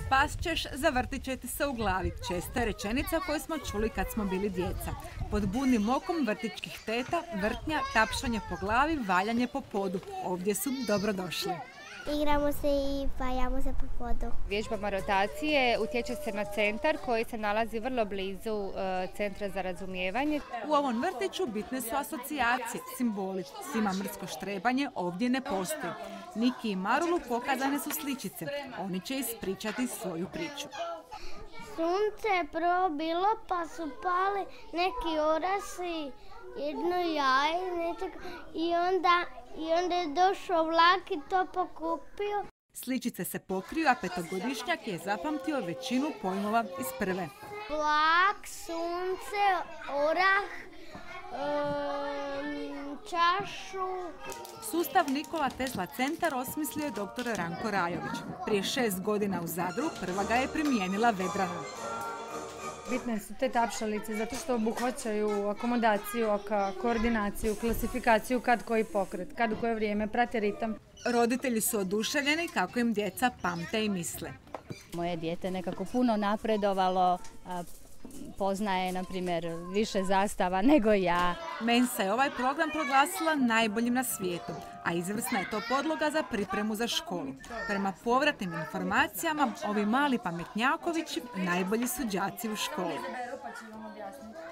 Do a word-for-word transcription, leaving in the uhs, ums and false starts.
Spast ćeš, zavrtit će ti se u glavi. Česta je rečenica koju smo čuli kad smo bili djeca. Pod budnim okom vrtićkih teta, vrtnja, tapšanje po glavi, valjanje po podu. Ovdje su dobrodošli. Igramo se i valjamo se po podu. Vježbama rotacije utječe se na centar koji se nalazi vrlo blizu uh, centra za razumijevanje. U ovom vrtiću bitne su asocijacije, simboli. Svima mrsko štrebanje ovdje ne postoji. Niki i Marulu pokazane su sličice. Oni će ispričati svoju priču. Sunce je prvo bilo pa su pali neki orasi, jedno jaje nečeg, i onda, i onda je došao vlak i to pokupio. Sličice se pokriju, a petogodišnjak je zapamtio većinu pojmova iz prve. Vlak, sunce, orah, um, čašu. Sustav Nikola Tesla centar osmislio je doktor Ranko Rajović. Prije šest godina u Zadru prva ga je primijenila Vedrana. Bitne su te tapšalice zato što obuhvaćaju akomodaciju oka, koordinaciju, klasifikaciju kad koji pokret, kad u koje vrijeme, prate ritam. Roditelji su oduševljeni kako im djeca pamte i misle. Moje dijete nekako puno napredovalo, poznaje, na primjer, više zastava nego ja. Mensa je ovaj program proglasila najboljim na svijetu, a izvrsna je to podloga za pripremu za školu. Prema povratnim informacijama, ovi mali pametnjakovići najbolji su đaci u školi.